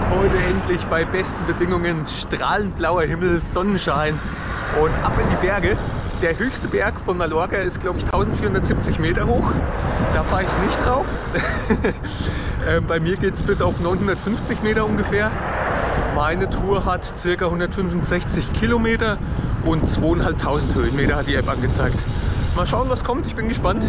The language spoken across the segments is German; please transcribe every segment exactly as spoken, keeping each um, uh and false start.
heute endlich bei besten Bedingungen, strahlend blauer Himmel, Sonnenschein und ab in die Berge. Der höchste Berg von Mallorca ist, glaube ich, eintausendvierhundertsiebzig Meter hoch. Da fahre ich nicht drauf. ähm, bei mir geht es bis auf neunhundertfünfzig Meter ungefähr. Meine Tour hat ca. hundertfünfundsechzig Kilometer und zweitausendfünfhundert Höhenmeter hat die App angezeigt. Mal schauen, was kommt. Ich bin gespannt.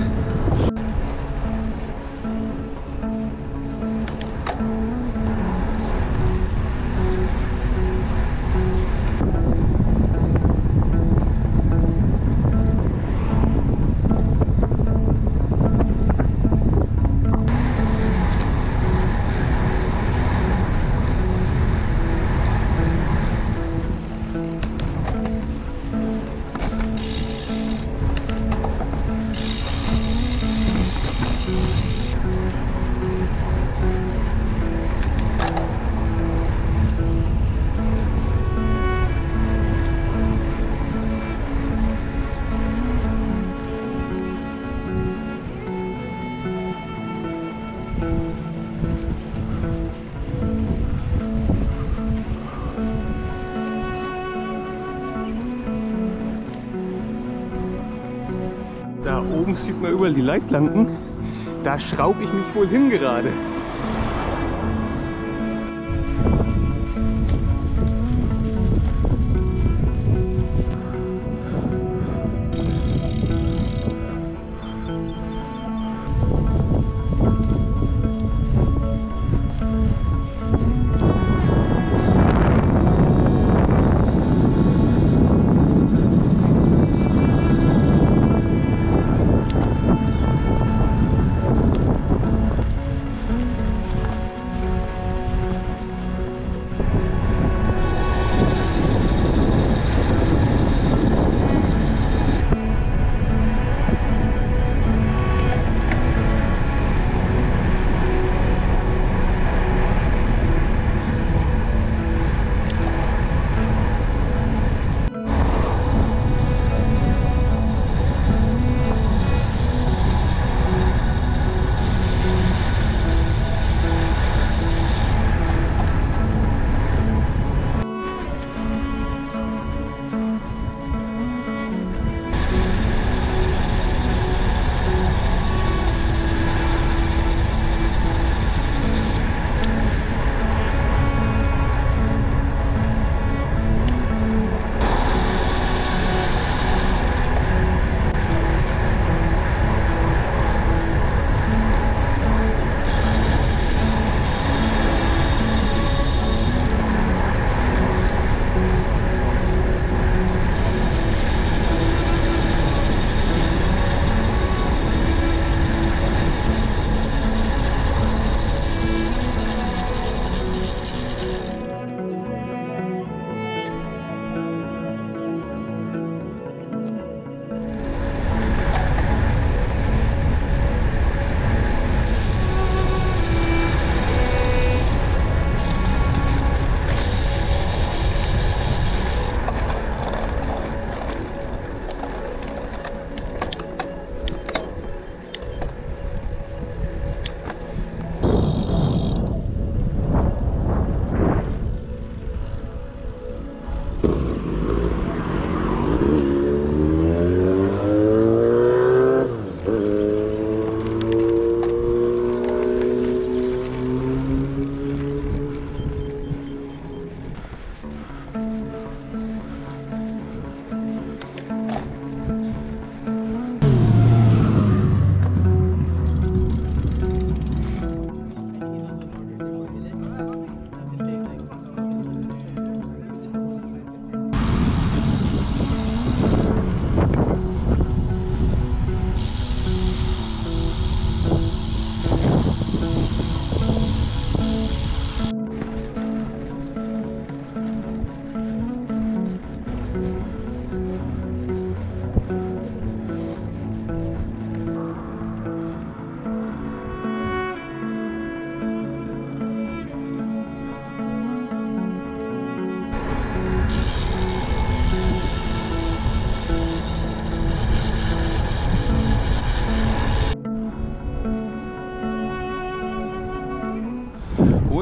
Da oben sieht man überall die Leitplanken. Da schraube ich mich wohl hin gerade.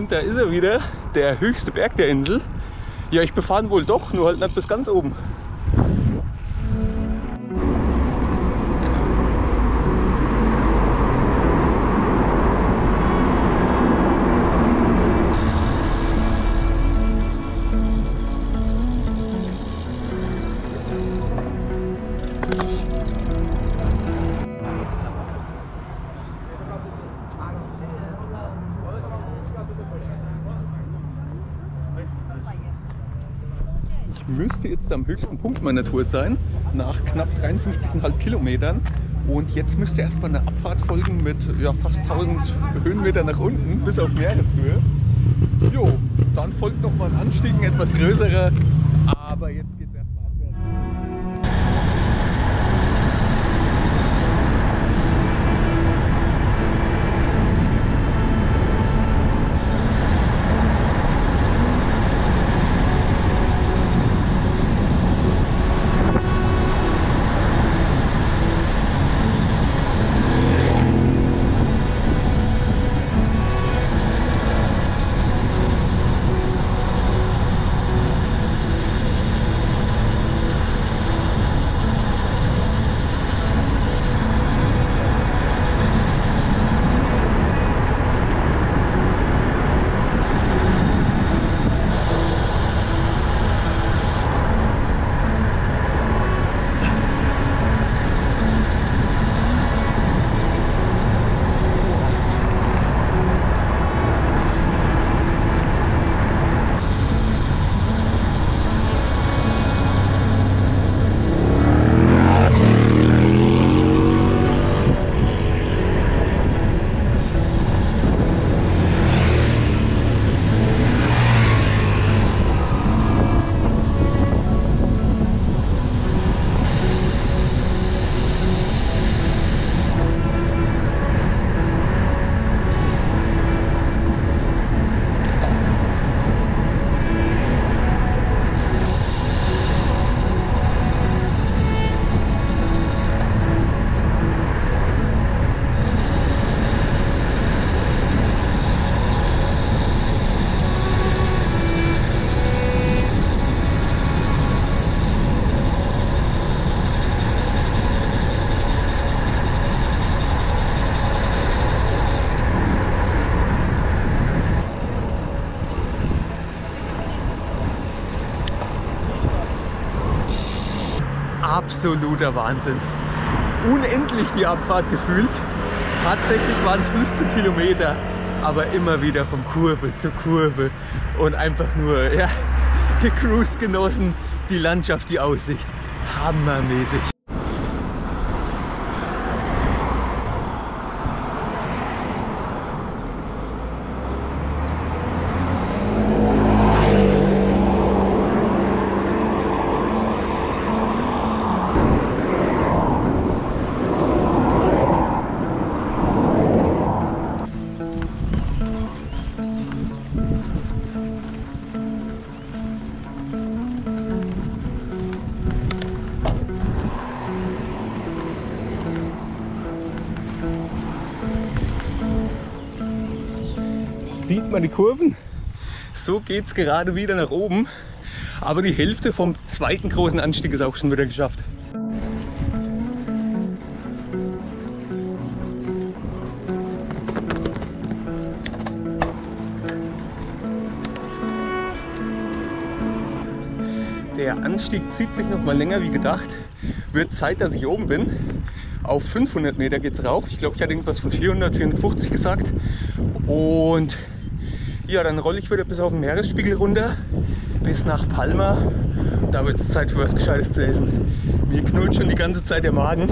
Und da ist er wieder, der höchste Berg der Insel. Ja, ich befahre ihn wohl doch, nur halt nicht bis ganz oben. Ich müsste jetzt am höchsten Punkt meiner Tour sein, nach knapp dreiundfünfzig Komma fünf Kilometern. Und jetzt müsste erstmal eine Abfahrt folgen mit ja, fast tausend Höhenmeter nach unten, bis auf Meereshöhe. Jo, dann folgt nochmal ein Anstieg, ein etwas größerer, aber jetzt geht es erstmal abwärts. Absoluter Wahnsinn. Unendlich die Abfahrt gefühlt. Tatsächlich waren es fünfzehn Kilometer, aber immer wieder von Kurve zu Kurve und einfach nur ja, gecruised genossen, die Landschaft, die Aussicht. Hammermäßig. Sieht man die Kurven? So geht es gerade wieder nach oben. Aber die Hälfte vom zweiten großen Anstieg ist auch schon wieder geschafft. Der Anstieg zieht sich noch mal länger wie gedacht. Wird Zeit, dass ich oben bin. Auf fünfhundert Meter geht es rauf. Ich glaube, ich hatte irgendwas von vierhundert, vierhundertfünfzig gesagt. Und ja, dann rolle ich wieder bis auf den Meeresspiegel runter, bis nach Palma. Da wird es Zeit für was Gescheites zu essen. Mir knurrt schon die ganze Zeit der Magen.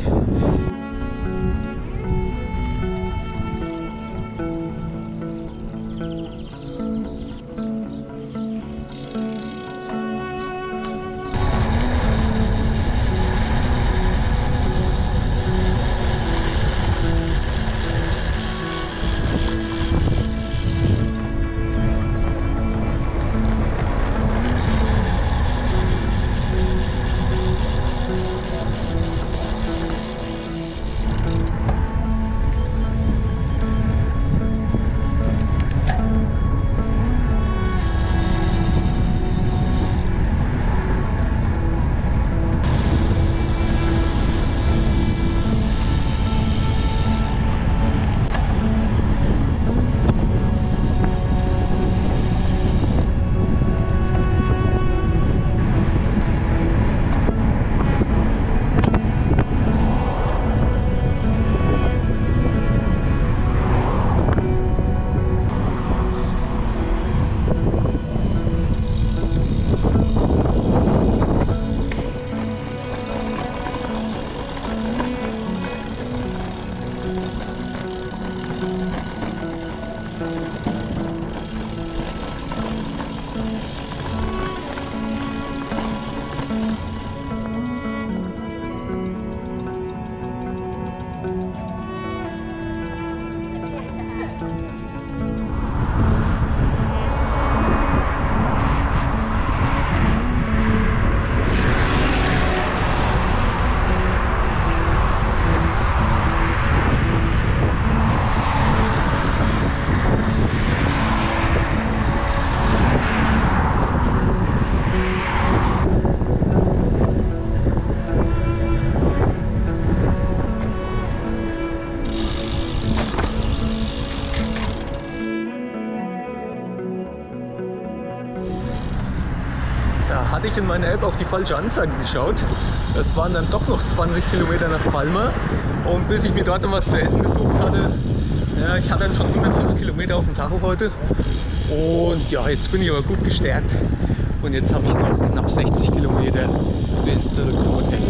ich in meiner App auf die falsche Anzeige geschaut. Es waren dann doch noch zwanzig Kilometer nach Palma. Und bis ich mir dort dann was zu essen gesucht hatte, ja, ich hatte dann schon hundertfünf Kilometer auf dem Tacho heute. Und ja, jetzt bin ich aber gut gestärkt. Und jetzt habe ich noch knapp sechzig Kilometer bis zurück zum Hotel.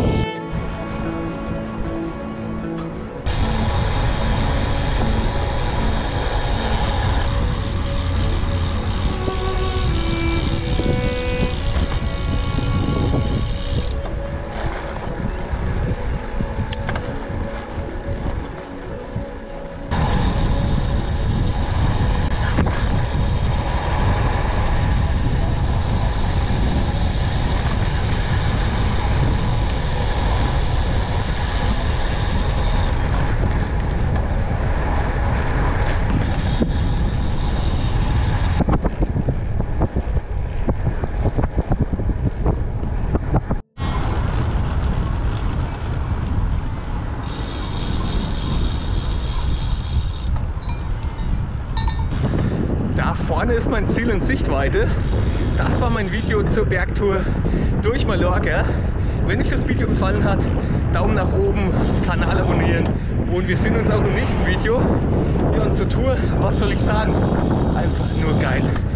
Da vorne ist mein Ziel in Sichtweite. Das war mein Video zur Bergtour durch Mallorca. Wenn euch das Video gefallen hat, Daumen nach oben, Kanal abonnieren und wir sehen uns auch im nächsten Video. Ja, und zur Tour, was soll ich sagen? Einfach nur geil.